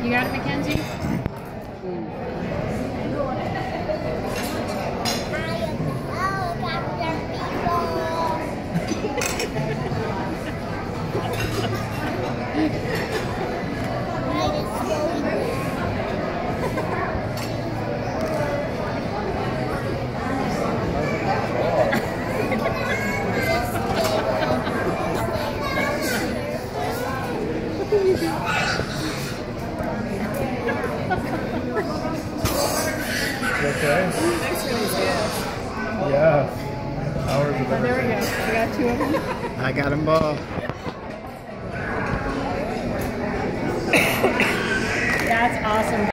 You got it, Mackenzie? Okay. That's really good. Yeah. Hours of Oh, there we go. We got two of them. I got them both. That's awesome.